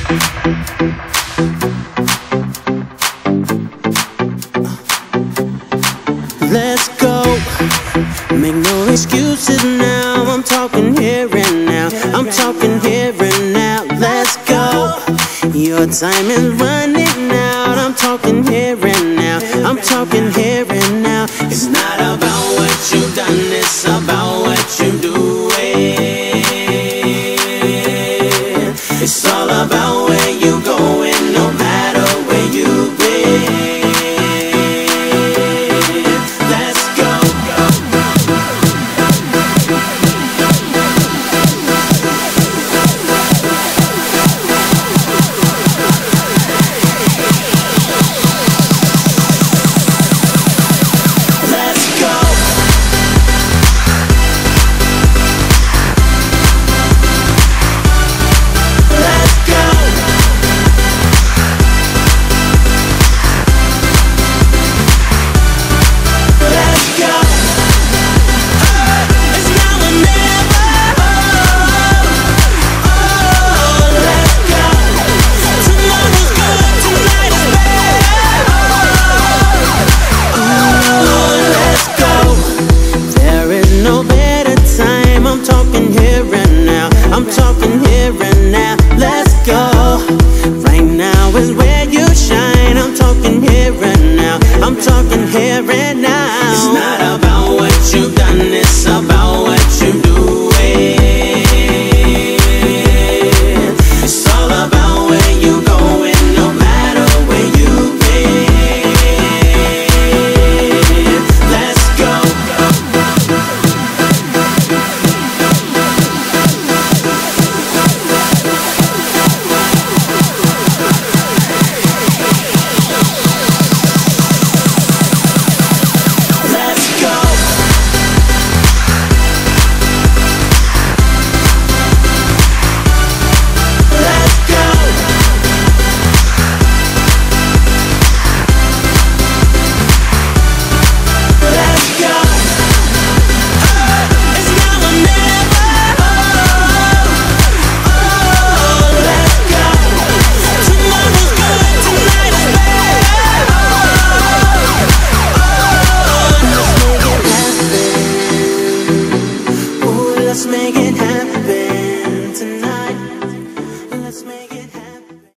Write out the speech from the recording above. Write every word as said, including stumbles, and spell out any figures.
Let's go, make no excuses now. I'm talking here and now, I'm talking here and now. Let's go, your time is running out. I'm talking here and now, I'm talking here and now. It's not about what you've done, it's about what you're doing. It's all about where you go.